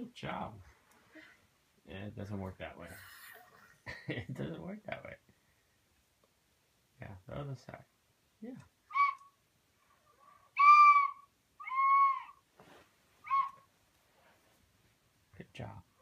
Good job. Yeah, it doesn't work that way. It doesn't work that way. Yeah, the other side. Yeah. Good job.